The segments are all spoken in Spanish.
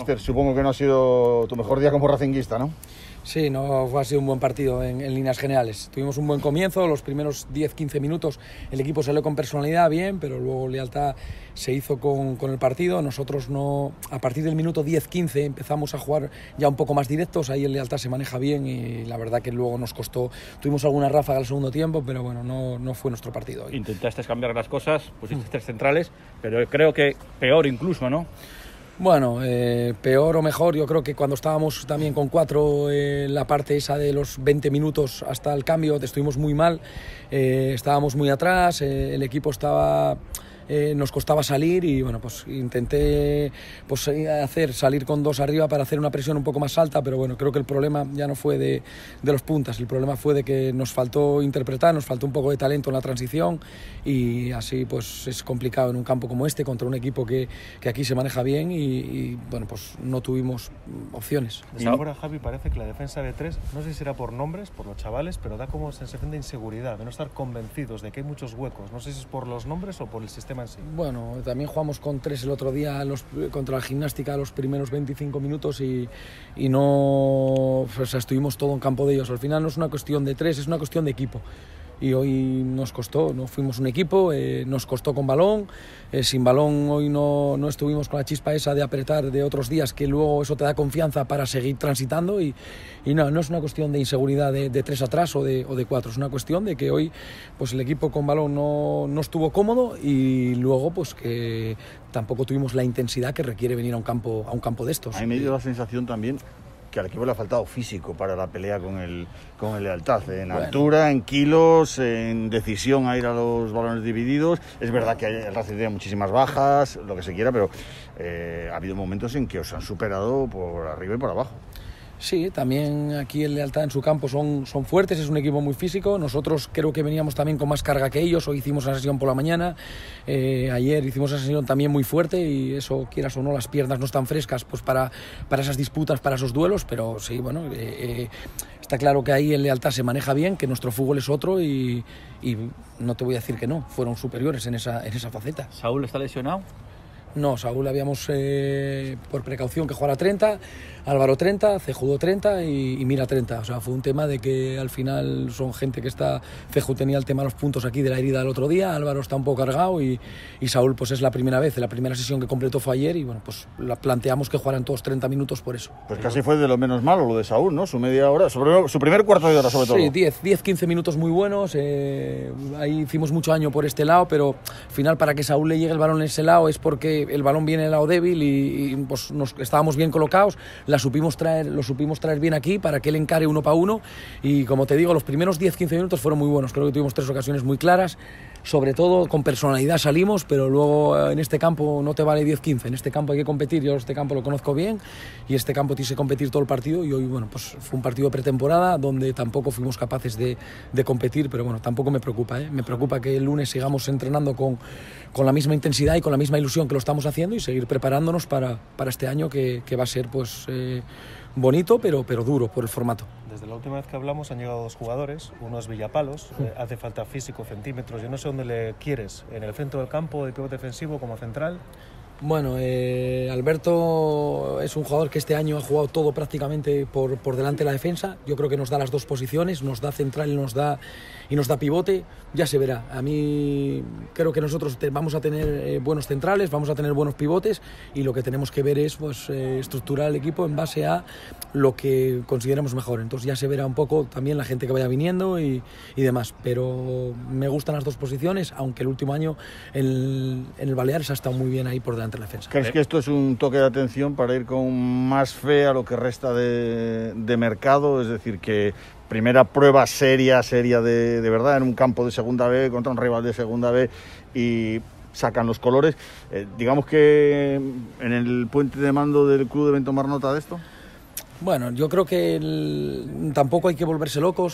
Míster, supongo que no ha sido tu mejor día como racinguista, ¿no? Sí, no ha sido un buen partido en líneas generales. Tuvimos un buen comienzo, los primeros 10-15 minutos el equipo salió con personalidad bien, pero luego Lealtad se hizo con el partido. Nosotros no, a partir del minuto 10-15 empezamos a jugar ya un poco más directos, ahí el Lealtad se maneja bien y la verdad que luego nos costó, tuvimos alguna ráfaga al segundo tiempo, pero bueno, no fue nuestro partido hoy. Intentaste cambiar las cosas, pusiste tres centrales, pero creo que peor incluso, ¿no? Bueno, peor o mejor, yo creo que cuando estábamos también con 4, la parte esa de los 20 minutos hasta el cambio, estuvimos muy mal, estábamos muy atrás, el equipo estaba... nos costaba salir y bueno, pues intenté pues, salir con 2 arriba para hacer una presión un poco más alta, pero bueno, creo que el problema ya no fue de los puntas, el problema fue de que nos faltó interpretar, nos faltó un poco de talento en la transición y así pues es complicado en un campo como este contra un equipo que aquí se maneja bien y bueno, pues no tuvimos opciones. Desde ahora, Javi, parece que la defensa de 3, no sé si será por nombres, por los chavales, pero da como sensación de inseguridad, de no estar convencidos de que hay muchos huecos, no sé si es por los nombres o por el sistema. Sí. Bueno, también jugamos con 3 el otro día contra la Gimnástica los primeros 25 minutos y no, o sea, estuvimos todo en campo de ellos. Al final no es una cuestión de 3, es una cuestión de equipo. Y hoy nos costó, no fuimos un equipo, nos costó con balón, sin balón hoy no estuvimos con la chispa esa de apretar de otros días, que luego eso te da confianza para seguir transitando y no es una cuestión de inseguridad de 3 atrás o de 4, es una cuestión de que hoy pues el equipo con balón no estuvo cómodo y luego pues que tampoco tuvimos la intensidad que requiere venir a un campo de estos. A mí me dio la sensación también que al equipo le ha faltado físico para la pelea con el Lealtad, en altura, en kilos, en decisión a ir a los balones divididos. Es verdad que el Racing tiene muchísimas bajas, lo que se quiera, pero ha habido momentos en que os han superado por arriba y por abajo. Sí, también aquí el Lealtad en su campo son fuertes, es un equipo muy físico. Nosotros creo que veníamos también con más carga que ellos. Hoy hicimos una sesión por la mañana, ayer hicimos una sesión también muy fuerte y eso, quieras o no, las piernas no están frescas pues para esas disputas, para esos duelos, pero sí, bueno, está claro que ahí el Lealtad se maneja bien, que nuestro fútbol es otro y no te voy a decir que no, fueron superiores en esa faceta. ¿Saúl está lesionado? No, Saúl habíamos por precaución que jugara 30, Álvaro 30, Cejudo 30 y Mira 30. O sea, fue un tema de que al final son gente que está... Ceju tenía el tema de los puntos aquí de la herida del otro día, Álvaro está un poco cargado y Saúl pues es la primera vez, la primera sesión que completó fue ayer y bueno, pues la planteamos que jugaran todos 30 minutos por eso. Pues casi fue de lo menos malo lo de Saúl, ¿no? Su media hora, su primer cuarto de hora sobre todo. Sí, 10-15 minutos muy buenos, ahí hicimos mucho daño por este lado, pero al final para que Saúl le llegue el balón en ese lado es porque el balón viene del lado débil y pues estábamos bien colocados, lo supimos traer bien aquí para que él encare 1 para 1 y como te digo, los primeros 10-15 minutos fueron muy buenos, creo que tuvimos 3 ocasiones muy claras, sobre todo con personalidad salimos, pero luego en este campo no te vale 10-15, en este campo hay que competir, yo este campo lo conozco bien y este campo tienes que competir todo el partido y hoy bueno, pues fue un partido de pretemporada donde tampoco fuimos capaces de competir, pero bueno, tampoco me preocupa, me preocupa que el lunes sigamos entrenando con la misma intensidad y con la misma ilusión que lo estamos haciendo y seguir preparándonos para este año que va a ser pues bonito pero duro por el formato. Desde la última vez que hablamos han llegado 2 jugadores, uno es Villapalos, hace falta físico, centímetros, yo no sé dónde le quieres, en el centro del campo, de pivote defensivo, como central. Bueno, Alberto es un jugador que este año ha jugado todo prácticamente por delante de la defensa. Yo creo que nos da las 2 posiciones, nos da central y nos da pivote. Ya se verá. A mí creo que nosotros vamos a tener buenos centrales, vamos a tener buenos pivotes y lo que tenemos que ver es pues, estructurar el equipo en base a lo que consideramos mejor. Entonces ya se verá un poco también la gente que vaya viniendo y demás. Pero me gustan las 2 posiciones, aunque el último año en el Baleares ha estado muy bien ahí por delante de la defensa. ¿Crees que esto es un toque de atención para ir con más fe a lo que resta de mercado? Es decir, que primera prueba seria de verdad en un campo de segunda B contra un rival de segunda B y sacan los colores. Digamos que en el puente de mando del club deben tomar nota de esto. Bueno, yo creo que tampoco hay que volverse locos,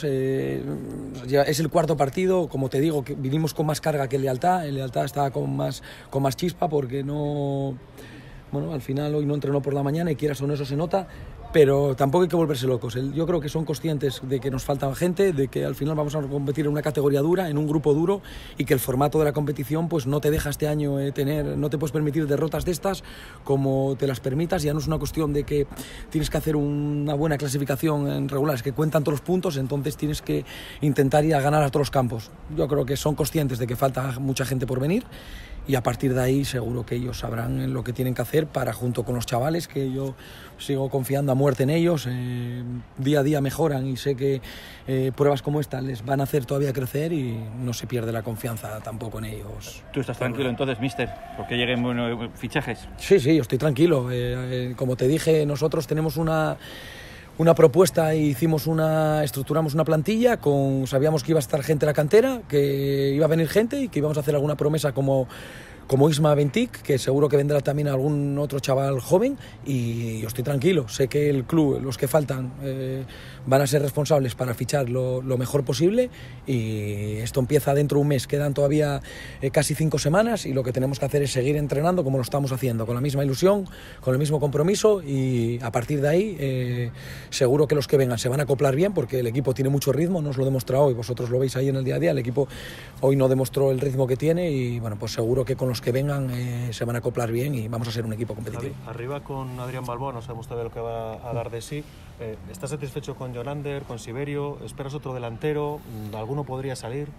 ya es el 4.º partido, como te digo, que vinimos con más carga que el Lealtad estaba con más chispa porque no... Bueno, al final hoy no entrenó por la mañana y quieras o no eso se nota, pero tampoco hay que volverse locos. Yo creo que son conscientes de que nos falta gente, de que al final vamos a competir en una categoría dura, en un grupo duro, y que el formato de la competición pues no te deja este año no te puedes permitir derrotas de estas como te las permitas. Ya no es una cuestión de que tienes que hacer una buena clasificación en regulares, que cuentan todos los puntos, entonces tienes que intentar ir a ganar a todos los campos. Yo creo que son conscientes de que falta mucha gente por venir, y a partir de ahí seguro que ellos sabrán lo que tienen que hacer para, junto con los chavales, que yo sigo confiando a muerte en ellos, día a día mejoran, y sé que pruebas como esta les van a hacer todavía crecer, y no se pierde la confianza tampoco en ellos. ¿Tú estás tranquilo entonces, míster? ¿Porque lleguen buenos fichajes? Sí, yo estoy tranquilo. Como te dije, nosotros tenemos una propuesta y estructuramos una plantilla, sabíamos que iba a estar gente en la cantera, que iba a venir gente y que íbamos a hacer alguna promesa como Isma Bentic, que seguro que vendrá también algún otro chaval joven, y yo estoy tranquilo. Sé que el club, los que faltan, van a ser responsables para fichar lo mejor posible, y esto empieza dentro de un mes. Quedan todavía casi 5 semanas, y lo que tenemos que hacer es seguir entrenando como lo estamos haciendo, con la misma ilusión, con el mismo compromiso, y a partir de ahí seguro que los que vengan se van a acoplar bien, porque el equipo tiene mucho ritmo, nos lo ha demostrado hoy, vosotros lo veis ahí en el día a día. El equipo hoy no demostró el ritmo que tiene, y bueno, pues seguro que con los que vengan se van a acoplar bien y vamos a ser un equipo competitivo. Arriba con Adrián Balboa, no sabemos todavía lo que va a dar de sí. ¿Estás satisfecho con Jonander, con Siberio? ¿Esperas otro delantero? ¿Alguno podría salir?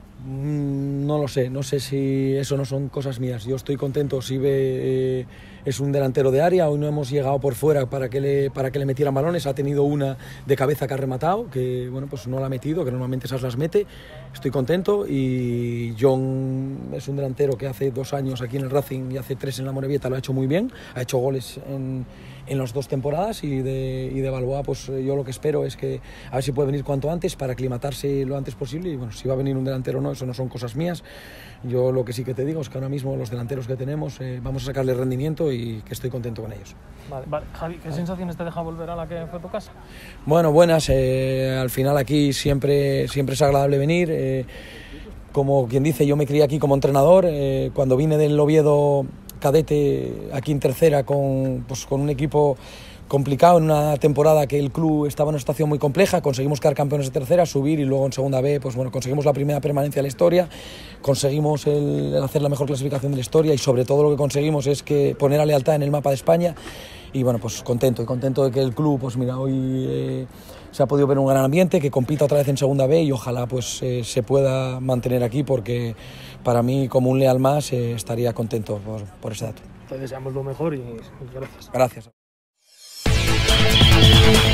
No lo sé, no sé si eso no son cosas mías. Yo estoy contento. Sibe es un delantero de área, hoy no hemos llegado por fuera para que le metieran balones, ha tenido una de cabeza que ha rematado, que bueno, pues no la ha metido, que normalmente esas las mete. Estoy contento, y John es un delantero que hace 2 años aquí en el Racing y hace 3 en la Morevieta lo ha hecho muy bien, ha hecho goles en las 2 temporadas, y de Balboa pues yo lo que espero es que a ver si puede venir cuanto antes para aclimatarse lo antes posible, y bueno, si va a venir un delantero o no, eso no son cosas mías. Yo lo que sí que te digo es que ahora mismo los delanteros que tenemos vamos a sacarle rendimiento, y que estoy contento con ellos. Vale. Javi, ¿qué sensaciones te deja volver a la que fue tu casa? Bueno, buenas. Al final aquí siempre es agradable venir. Como quien dice, yo me crié aquí como entrenador. Cuando vine del Oviedo cadete aquí en tercera con un equipo complicado, en una temporada que el club estaba en una situación muy compleja, conseguimos quedar campeones de tercera, subir, y luego en segunda B pues bueno, conseguimos la primera permanencia de la historia, conseguimos el hacer la mejor clasificación de la historia, y sobre todo lo que conseguimos es que poner a Lealtad en el mapa de España. Y bueno, pues contento de que el club, pues mira, hoy se ha podido ver un gran ambiente, que compita otra vez en segunda B, y ojalá pues se pueda mantener aquí, porque para mí, como un leal más, estaría contento por ese dato. Te deseamos lo mejor y gracias. Gracias.